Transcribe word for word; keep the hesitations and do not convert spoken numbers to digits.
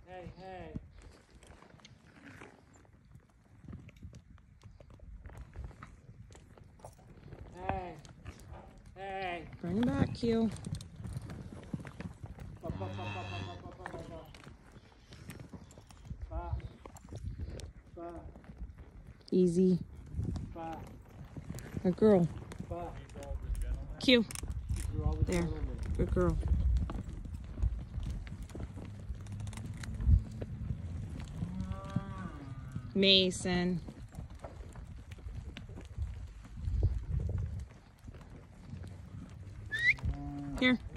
Hey, hey. Hey. Hey. Bring him back, Q. Ba, ba, ba, ba, ba, ba, ba, ba, ba. Ba. Ba. Easy. Ba. A girl. Ba. Q. You're all the There. gentlemen. Good girl. Mason. Here.